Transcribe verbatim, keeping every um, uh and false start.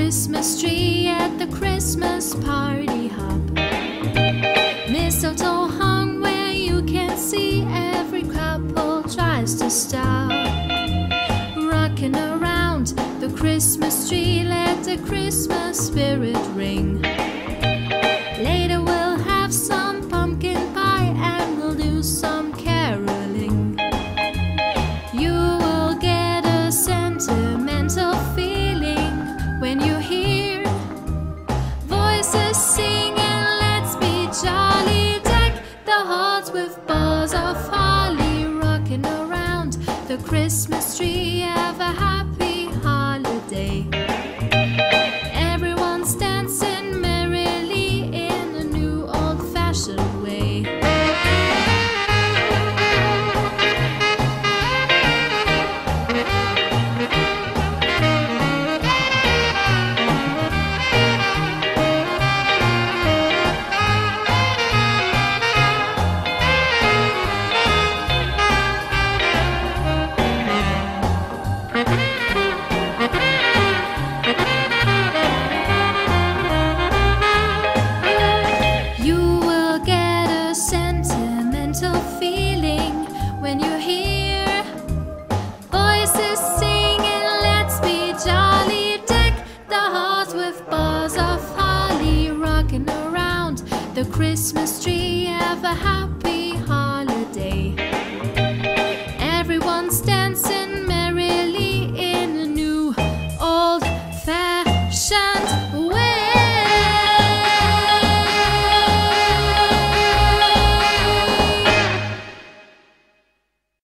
Christmas tree at the Christmas party hop. Mistletoe hung where you can see, every couple tries to stop. Rocking around the Christmas tree, let the Christmas spirit ring. Later we'll have some pumpkin pie and we'll do some caroling. You will get a sentimental feeling when you hear voices singing, let's be jolly. Deck the halls with boughs of holly. Rocking around the Christmas tree, have a happy holiday. Everyone's dancing merrily in a new old-fashioned way. Feeling when you hear voices singing, let's be jolly. Deck the halls with boughs of holly. Rocking around the Christmas tree, have a happy